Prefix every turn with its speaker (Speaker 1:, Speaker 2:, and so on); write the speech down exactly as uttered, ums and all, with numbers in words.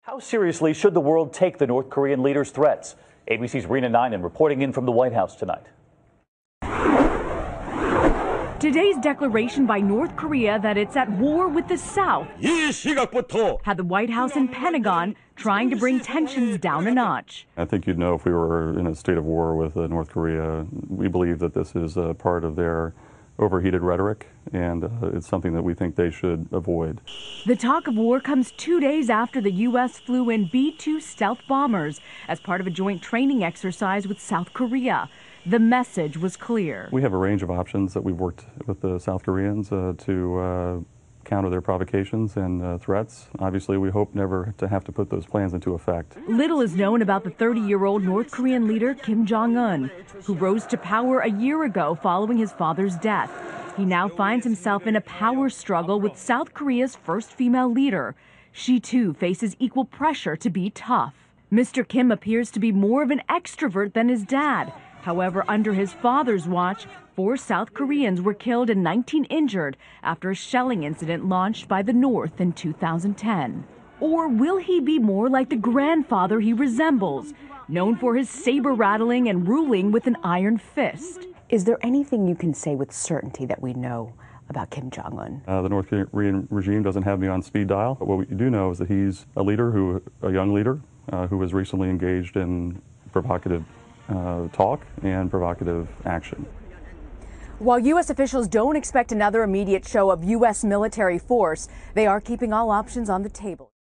Speaker 1: How seriously should the world take the North Korean leader's threats? A B C's Rena Ninan reporting in from the White House tonight.
Speaker 2: Today's declaration by North Korea that it's at war with the South had the White House and Pentagon trying to bring tensions down a notch.
Speaker 3: I think you'd know if we were in a state of war with uh, North Korea. We believe that this is a part of their overheated rhetoric, and uh, it's something that we think they should avoid.
Speaker 2: The talk of war comes two days after the U S flew in B two stealth bombers as part of a joint training exercise with South Korea. The message was clear.
Speaker 3: We have a range of options that we've worked with the South Koreans uh, to uh, counter their provocations and uh, threats. Obviously, we hope never to have to put those plans into effect.
Speaker 2: Little is known about the thirty-year-old North Korean leader Kim Jong-un, who rose to power a year ago following his father's death. He now finds himself in a power struggle with South Korea's first female leader. She too faces equal pressure to be tough. Mister Kim appears to be more of an extrovert than his dad. However, under his father's watch, four South Koreans were killed and nineteen injured after a shelling incident launched by the North in two thousand ten. Or will he be more like the grandfather he resembles, known for his saber rattling and ruling with an iron fist?
Speaker 4: Is there anything you can say with certainty that we know about Kim Jong-un?
Speaker 3: Uh, the North Korean regime doesn't have me on speed dial, but what we do know is that he's a leader, who, a young leader, uh, who was recently engaged in provocative Uh, talk and provocative action.
Speaker 4: While U S officials don't expect another immediate show of U S military force, they are keeping all options on the table.